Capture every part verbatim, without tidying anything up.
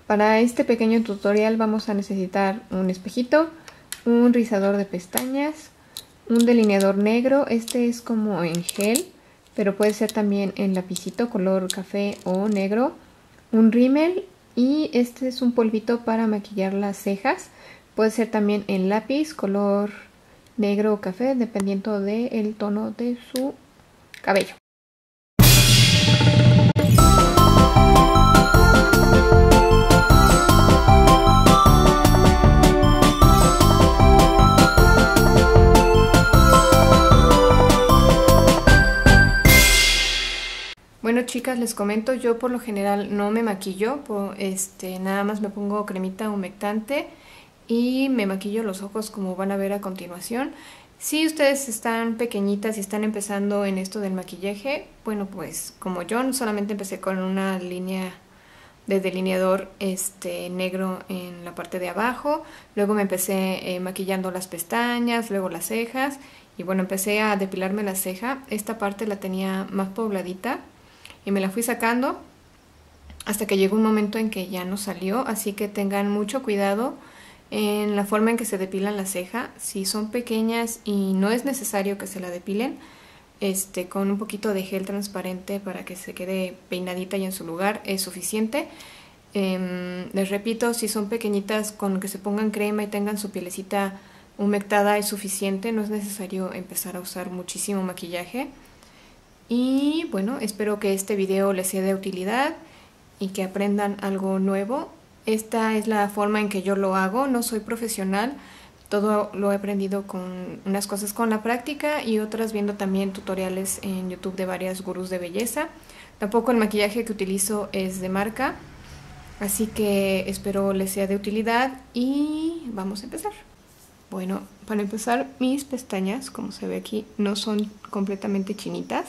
Para este pequeño tutorial vamos a necesitar un espejito, un rizador de pestañas, un delineador negro, este es como en gel, pero puede ser también en lapicito color café o negro, un rímel y este es un polvito para maquillar las cejas, puede ser también en lápiz color negro o café dependiendo del tono de su cabello. Bueno, chicas, les comento, yo por lo general no me maquillo, por, este, nada más me pongo cremita humectante y me maquillo los ojos como van a ver a continuación. Si ustedes están pequeñitas y están empezando en esto del maquillaje, bueno, pues como yo solamente empecé con una línea de delineador este, negro en la parte de abajo, luego me empecé eh, maquillando las pestañas, luego las cejas y bueno, empecé a depilarme la ceja. Esta parte la tenía más pobladita y me la fui sacando hasta que llegó un momento en que ya no salió, así que tengan mucho cuidado en la forma en que se depilan la ceja. Si son pequeñas y no es necesario que se la depilen, este, con un poquito de gel transparente para que se quede peinadita y en su lugar es suficiente. Eh, les repito, si son pequeñitas, con que se pongan crema y tengan su pielecita humectada es suficiente, no es necesario empezar a usar muchísimo maquillaje. Y bueno, espero que este video les sea de utilidad y que aprendan algo nuevo. Esta es la forma en que yo lo hago, no soy profesional, todo lo he aprendido con unas cosas con la práctica y otras viendo también tutoriales en YouTube de varias gurús de belleza. Tampoco el maquillaje que utilizo es de marca, así que espero les sea de utilidad y vamos a empezar. Bueno, para empezar, mis pestañas, como se ve aquí, no son completamente chinitas.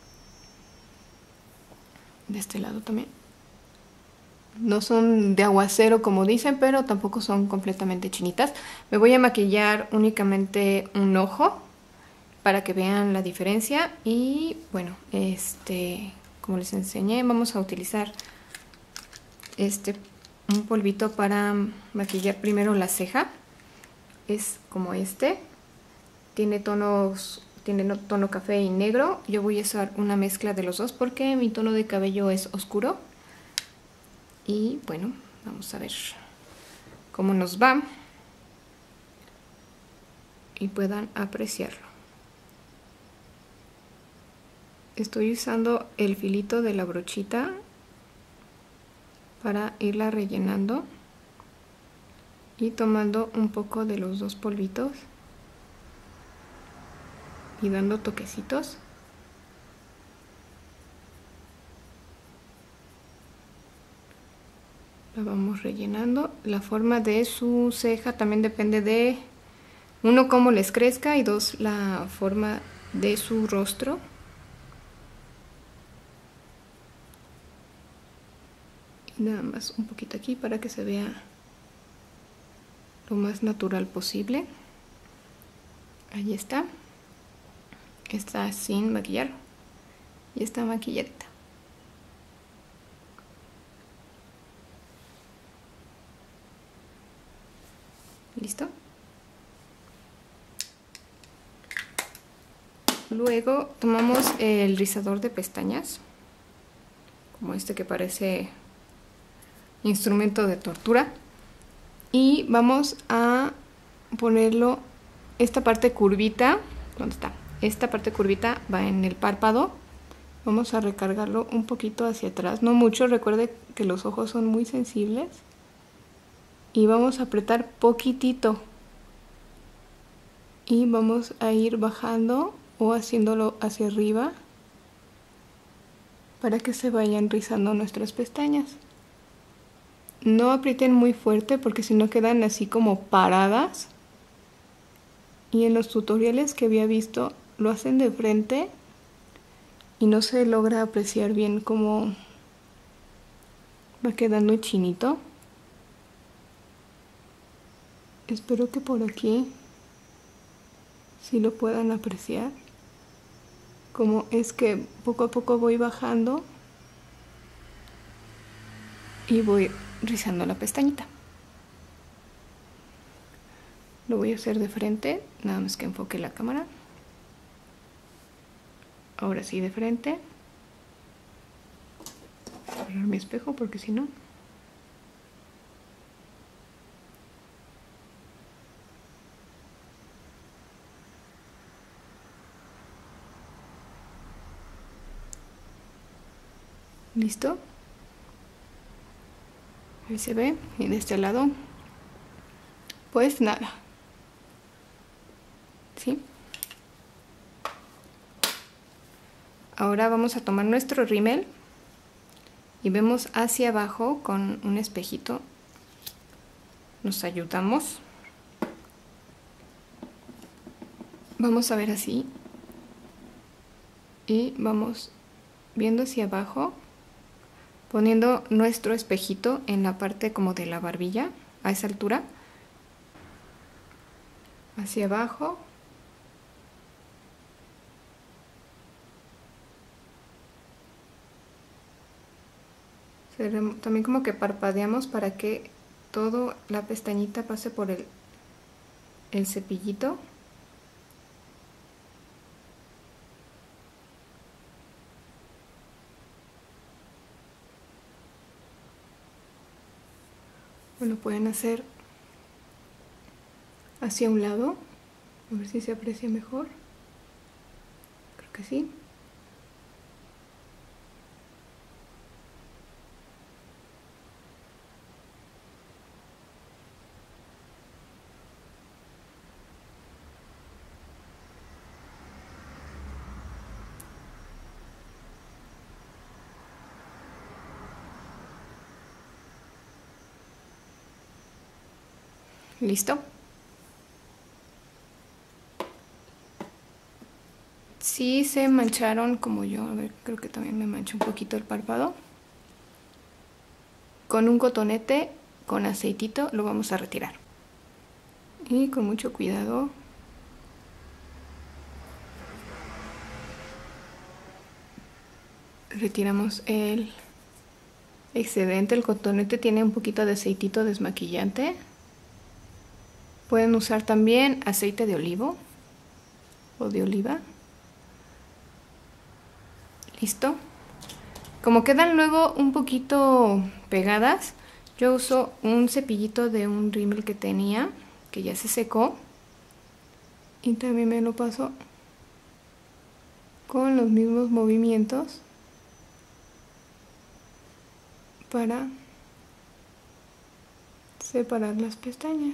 De este lado también. No son de aguacero como dicen, pero tampoco son completamente chinitas. Me voy a maquillar únicamente un ojo para que vean la diferencia. Y bueno, este, como les enseñé, vamos a utilizar este un polvito para maquillar primero la ceja. Es como este. Tiene tonos... Tiene tono café y negro. Yo voy a usar una mezcla de los dos porque mi tono de cabello es oscuro. Y bueno, vamos a ver cómo nos va y puedan apreciarlo. Estoy usando el filito de la brochita para irla rellenando y tomando un poco de los dos polvitos y dando toquecitos. La vamos rellenando. La forma de su ceja también depende de, uno, cómo les crezca y dos, la forma de su rostro. Y nada más un poquito aquí para que se vea lo más natural posible. Ahí está. Está sin maquillar y está maquilladita. ¿Listo? Luego tomamos el rizador de pestañas, como este que parece instrumento de tortura, y vamos a ponerlo, esta parte curvita, ¿dónde está? Esta parte curvita va en el párpado. Vamos a recargarlo un poquito hacia atrás, no mucho, recuerde que los ojos son muy sensibles. Y vamos a apretar poquitito. Y vamos a ir bajando o haciéndolo hacia arriba para que se vayan rizando nuestras pestañas. No aprieten muy fuerte porque si no quedan así como paradas. Y en los tutoriales que había visto lo hacen de frente y no se logra apreciar bien cómo va quedando chinito. Espero que por aquí sí lo puedan apreciar. Como es que poco a poco voy bajando y voy rizando la pestañita. Lo voy a hacer de frente, nada más que enfoque la cámara. Ahora sí, de frente. Voy a cerrar mi espejo porque si no... ¿Listo? Ahí se ve. Y de este lado, pues nada. ¿Sí? Ahora vamos a tomar nuestro rímel y vemos hacia abajo con un espejito. Nos ayudamos. Vamos a ver así. Y vamos viendo hacia abajo, poniendo nuestro espejito en la parte como de la barbilla, a esa altura. Hacia abajo. También como que parpadeamos para que toda la pestañita pase por el, el cepillito. Lo pueden hacer hacia un lado, a ver si se aprecia mejor. Creo que sí. ¿Listo? Si se mancharon como yo, a ver, creo que también me mancho un poquito el párpado. Con un cotonete, con aceitito, lo vamos a retirar. Y con mucho cuidado. Retiramos el excedente. El cotonete tiene un poquito de aceitito desmaquillante. Pueden usar también aceite de olivo o de oliva. Listo. Como quedan luego un poquito pegadas, yo uso un cepillito de un rímel que tenía, que ya se secó. Y también me lo paso con los mismos movimientos para separar las pestañas.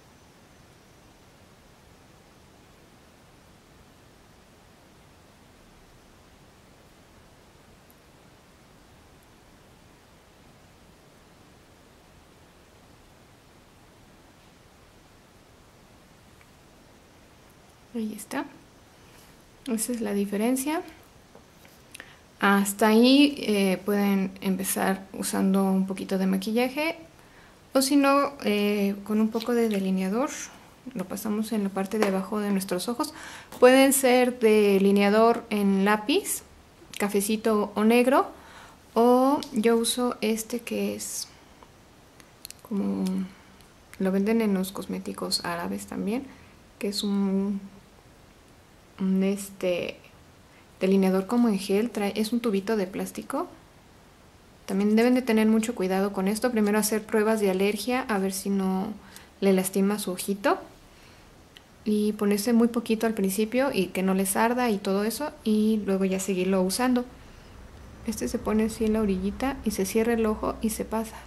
Ahí está. Esa es la diferencia. Hasta ahí eh, pueden empezar usando un poquito de maquillaje, o si no, eh, con un poco de delineador. Lo pasamos en la parte de abajo de nuestros ojos. Pueden ser delineador en lápiz, cafecito o negro, o yo uso este que es como lo venden en los cosméticos árabes también, que es un, un este delineador como en gel. Trae, es un tubito de plástico. También deben de tener mucho cuidado con esto. Primero hacer pruebas de alergia, a ver si no le lastima su ojito. Y ponerse muy poquito al principio y que no les arda y todo eso. Y luego ya seguirlo usando. Este se pone así en la orillita y se cierra el ojo y se pasa.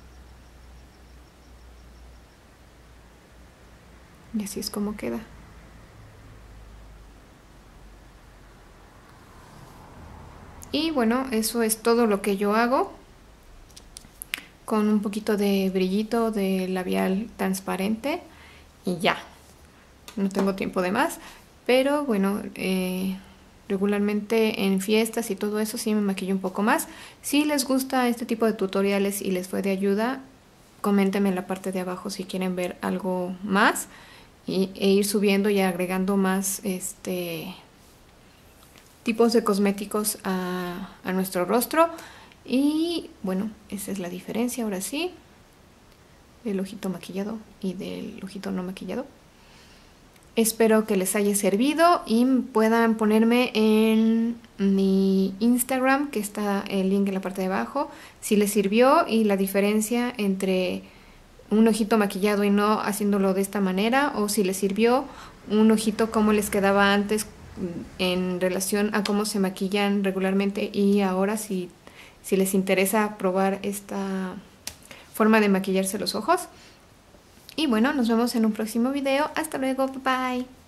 Y así es como queda. Y bueno, eso es todo lo que yo hago. Con un poquito de brillito de labial transparente. Y ya. No tengo tiempo de más. Pero bueno, eh, regularmente en fiestas y todo eso sí me maquillo un poco más. Si les gusta este tipo de tutoriales y les fue de ayuda, coméntenme en la parte de abajo si quieren ver algo más. Y, e ir subiendo y agregando más este tipos de cosméticos a, a nuestro rostro. Y bueno, esa es la diferencia. Ahora sí, del ojito maquillado y del ojito no maquillado. Espero que les haya servido y puedan ponerme en mi Instagram, que está el link en la parte de abajo, si les sirvió y la diferencia entre un ojito maquillado y no haciéndolo de esta manera, o si les sirvió un ojito como les quedaba antes en relación a cómo se maquillan regularmente y ahora si, si les interesa probar esta forma de maquillarse los ojos. Y bueno, nos vemos en un próximo video. Hasta luego, bye bye.